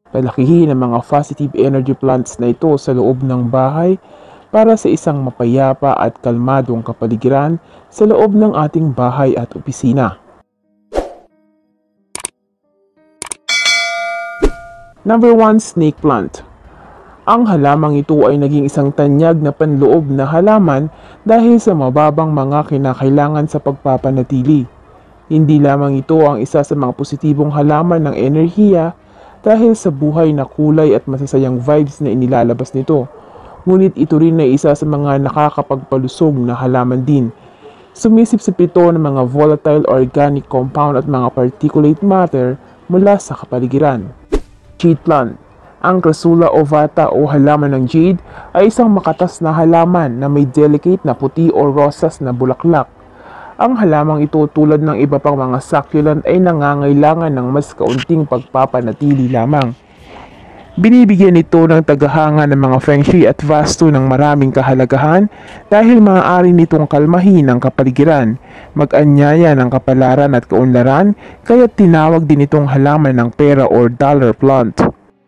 Palakihin ang mga positive energy plants na ito sa loob ng bahay para sa isang mapayapa at kalmadong kapaligiran sa loob ng ating bahay at opisina. Number 1, snake plant. Ang halamang ito ay naging isang tanyag na panloob na halaman dahil sa mababang mga kinakailangan sa pagpapanatili. Hindi lamang ito ang isa sa mga positibong halaman ng enerhiya dahil sa buhay na kulay at masasayang vibes na inilalabas nito. Ngunit ito rin ay isa sa mga nakakapagpalusog na halaman din. Sumisipsip ito ng mga volatile organic compound at mga particulate matter mula sa kapaligiran. Jade plant. Ang Crassula ovata o halaman ng jade ay isang makatas na halaman na may delicate na puti o rosas na bulaklak. Ang halamang ito tulad ng iba pang mga succulent ay nangangailangan ng mas kaunting pagpapanatili lamang. Binibigyan ito ng tagahanga ng mga feng shui at vastu ng maraming kahalagahan dahil maaari nitong kalmahin ang kapaligiran, mag-anyaya ng kapalaran at kaunlaran, kaya tinawag din itong halaman ng pera or dollar plant.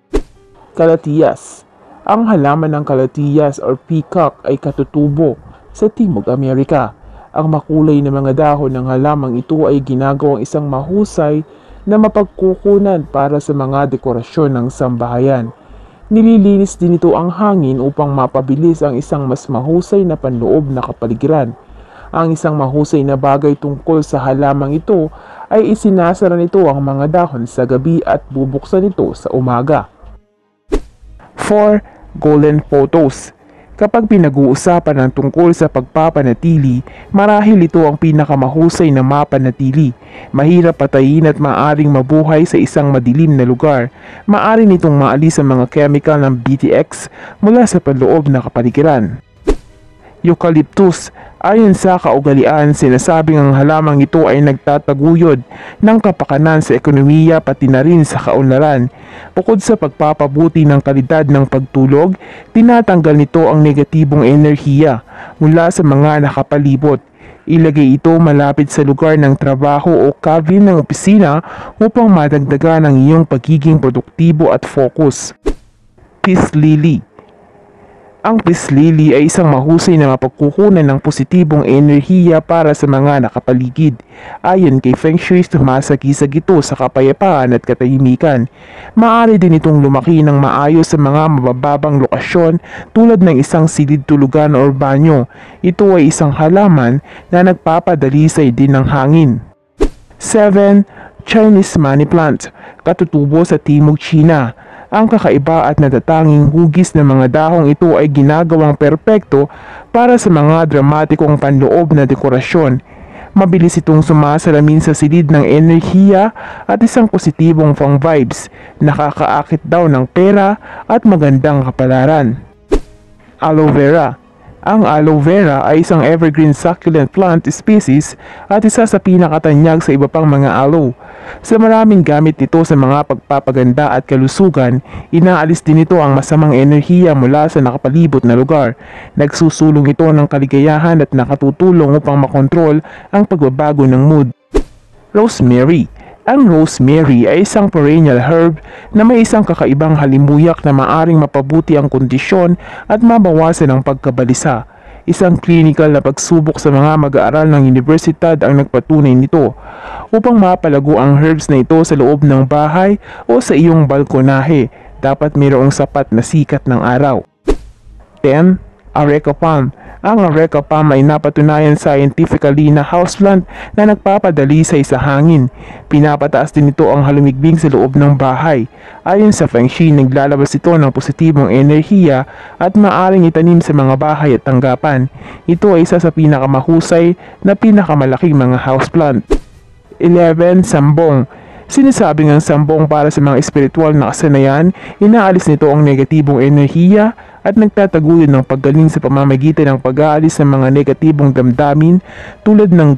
Kalatiyas. Ang halaman ng kalatiyas or peacock ay katutubo sa Timog Amerika. Ang makulay na mga dahon ng halamang ito ay ginagawang isang mahusay na mapagkukunan para sa mga dekorasyon ng sambahayan. Nililinis din ito ang hangin upang mapabilis ang isang mas mahusay na panloob na kapaligiran. Ang isang mahusay na bagay tungkol sa halamang ito ay isinasara nito ang mga dahon sa gabi at bubuksan ito sa umaga. 4. Golden photos. Kapag pinag-uusapan ng tungkol sa pagpapanatili, marahil ito ang pinakamahusay na mapanatili. Mahirap patayin at maaring mabuhay sa isang madilim na lugar. Maaari nitong maalis ang mga chemical ng BTX mula sa panloob na kapaligiran. Eucalyptus. Ayon sa kaugalian, sinasabing ang halamang ito ay nagtataguyod ng kapakanan sa ekonomiya pati na rin sa kaunlaran. Bukod sa pagpapabuti ng kalidad ng pagtulog, tinatanggal nito ang negatibong enerhiya mula sa mga nakapalibot. Ilagay ito malapit sa lugar ng trabaho o cabin ng opisina upang madagdagan ang iyong pagiging produktibo at focus. Peace lily. Ang peace lily ay isang mahusay na mapagkukunan ng positibong enerhiya para sa mga nakapaligid. Ayon kay Feng Shui, sumasagisag ito sa kapayapaan at katahimikan. Maaari din itong lumaki ng maayos sa mga mabababang lokasyon tulad ng isang silid tulugan o banyo. Ito ay isang halaman na nagpapadalisay din ng hangin. 7. Chinese money plant. Katutubo sa Timog China. Ang kakaiba at natatanging hugis ng mga dahong ito ay ginagawang perpekto para sa mga dramatikong panloob na dekorasyon. Mabilis itong sumasalamin sa silid ng enerhiya at isang positibong feng vibes, nakakaakit daw ng pera at magandang kapalaran. Aloe vera. Ang aloe vera ay isang evergreen succulent plant species at isa sa pinakatanyag sa iba pang mga aloe. Sa maraming gamit nito sa mga pagpapaganda at kalusugan, inaalis din ito ang masamang enerhiya mula sa nakapalibot na lugar. Nagsusulong ito ng kaligayahan at nakatutulong upang makontrol ang pagbabago ng mood. Rosemary. Ang rosemary ay isang perennial herb na may isang kakaibang halimuyak na maaring mapabuti ang kondisyon at mabawasan ang pagkabalisa. Isang clinical na pagsubok sa mga mag-aaral ng universidad ang nagpatunay nito. Upang mapalago ang herbs na ito sa loob ng bahay o sa iyong balkonahe, dapat mayroong sapat na sikat ng araw. 10. Areca palm. Ang areca palm ay napatunayan scientifically na houseplant na nagpapadalisay sa hangin. Pinapataas din ito ang halumigmig sa loob ng bahay. Ayon sa Feng Shui, naglalabas ito ng positibong enerhiya at maaring itanim sa mga bahay at tanggapan. Ito ay isa sa pinakamahusay na pinakamalaking mga houseplant. 11. Sambong. Sinasabing ang sambong para sa mga espiritual na kasanayan, inaalis nito ang negatibong enerhiya at nagtataguyod ng paggaling sa pamamagitan ng pag-aalis ng mga negatibong damdamin tulad ng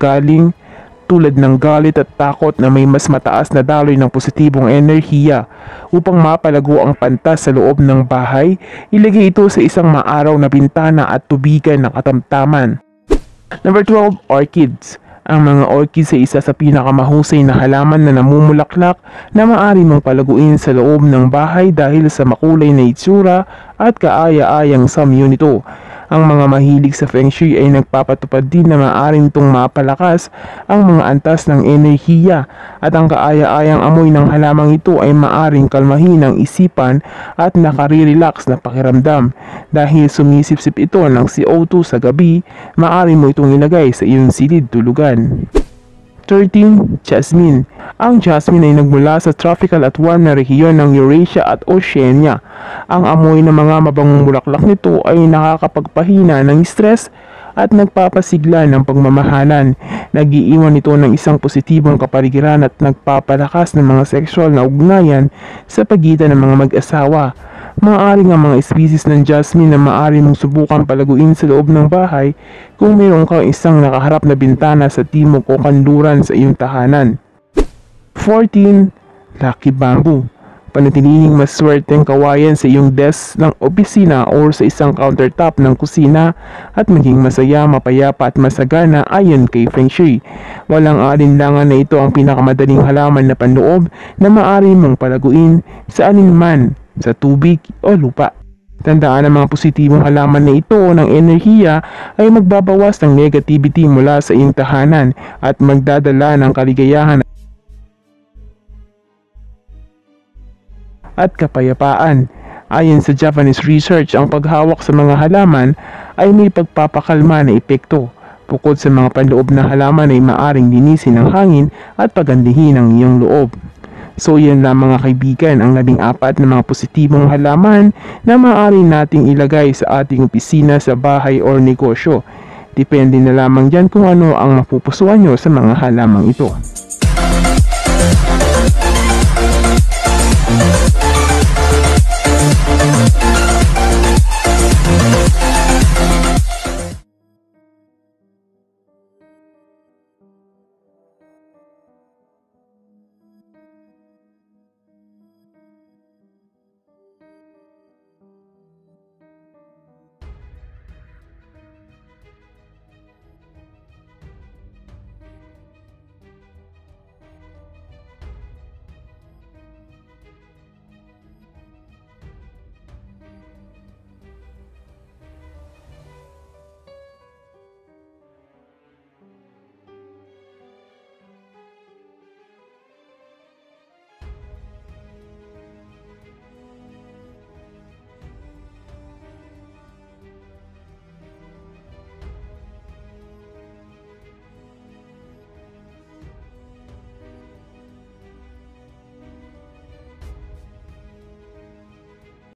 galit at takot na may mas mataas na daloy ng positibong enerhiya. Upang mapalago ang pantas sa loob ng bahay, ilagay ito sa isang maaraw na bintana at tubigan ng katamtaman. Number 12. Orchids. Ang mga orchids ay isa sa pinakamahusay na halaman na namumulaklak na maaari mong palaguin sa loob ng bahay dahil sa makulay na itsura at kaaya-ayang samyo nito. Ang mga mahilig sa Feng Shui ay nagpapatupad din na maaaring itong mapalakas ang mga antas ng enerhiya at ang kaaya-ayang amoy ng halamang ito ay maaaring kalmahin ang isipan at nakare-relax na pakiramdam. Dahil sumisipsip ito ng CO2 sa gabi, maaari mo itong ilagay sa iyong silid tulugan. 13. Jasmine. Ang jasmine ay nagmula sa tropical at warm na rehiyon ng Eurasia at Oceania. Ang amoy ng mga mabangong bulaklak nito ay nakakapagpahina ng stress at nagpapasigla ng pagmamahalan. Nag-iiwan ito ng isang positibong kapaligiran at nagpapalakas ng mga sexual na ugnayan sa pagitan ng mga mag-asawa. Maaari nga mga species ng jasmine na maaari mong subukang palaguin sa loob ng bahay kung mayroon kang isang nakaharap na bintana sa timog o kanluran sa iyong tahanan. 14. Lucky Bamboo. Panatiling maswerteng kawayan sa iyong desk ng opisina o sa isang countertop ng kusina at maging masaya, mapayapa at masagana ayon kay Feng Shui. Walang alinlangan na ito ang pinakamadaling halaman na panloob na maaari mong palaguin sa alinman, sa tubig o lupa. Tandaan ang mga positibong halaman na ito ng enerhiya ay magbabawas ng negativity mula sa iyong tahanan at magdadala ng kaligayahan at kapayapaan. Ayon sa Japanese research, ang paghawak sa mga halaman ay may pagpapakalma na epekto. Bukod sa mga panloob na halaman ay maaring linisin ng hangin at pagandahin ang iyong loob. So yan lang mga kaibigan ang 14 na mga positibong halaman na maaari nating ilagay sa ating opisina, sa bahay o negosyo. Depende na lamang dyan kung ano ang mapupusuan nyo sa mga halamang ito.